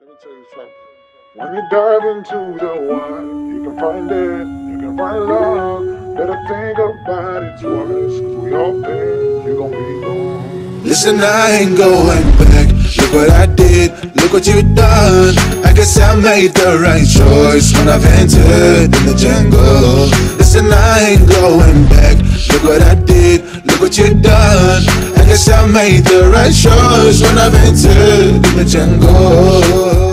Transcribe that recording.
Let me tell you something. When you dive into the wine, you can find it, you can find love. Better think about it twice, 'cause we all think you're gonna be gone. Listen, I ain't going back. Look what I did, look what you done. I guess I made the right choice when I've entered in the jungle. Listen, I ain't going back. Look what I did, look what you done. I guess I made the right choice when I've entered in the jungle.